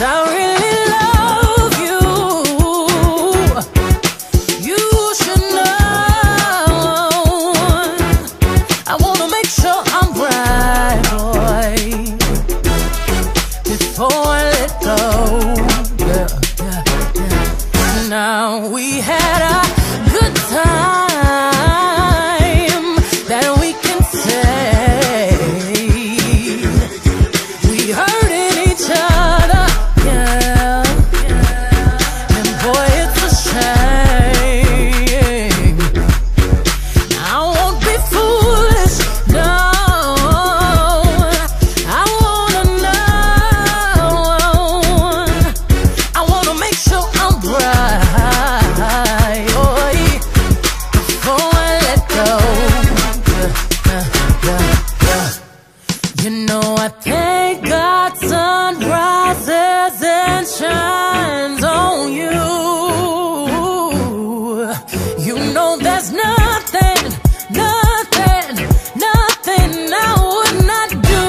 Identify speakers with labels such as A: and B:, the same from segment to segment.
A: I really love you. You should know. I wanna make sure I'm right, boy, before I let go. Now we had a good time that we can say we hurting each other, yeah. And boy, it's a shame. I won't be foolish, no. I wanna know. I wanna make sure I'm right, boy, before I let go. You know I thank God sun rises and shines on you. You know there's nothing, nothing, nothing I would not do.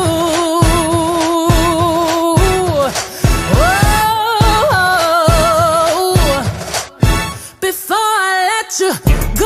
A: Oh, before I let you go.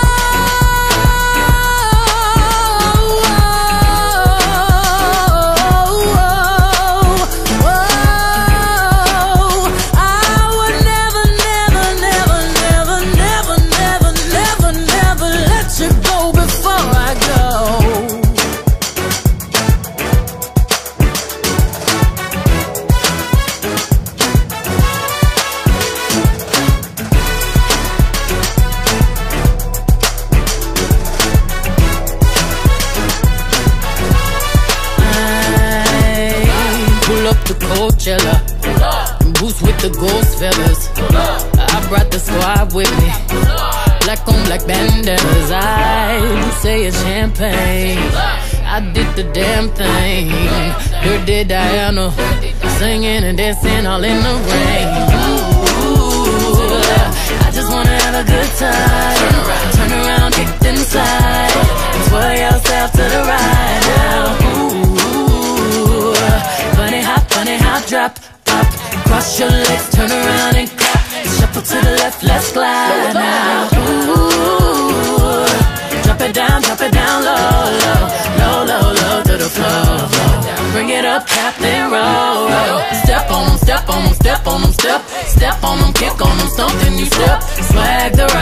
A: Coachella, boots with the ghost feathers. I brought the squad with me, black on black bandanas. I say it's champagne. I did the damn thing. Dirty Diana, singing and dancing all in the rain. Ooh, I just wanna have a good time. Turn around, kick inside, and sway yourself to the right now. Ooh, funny how drop, pop, cross your legs, turn around and clap, shuffle to the left, let's glide now. Ooh, drop it down low, low, low, low, low to the floor. Bring it up, tap then roll, roll. Step on them, step on them, step on them, step on them, kick on them, something you step. Swag the right.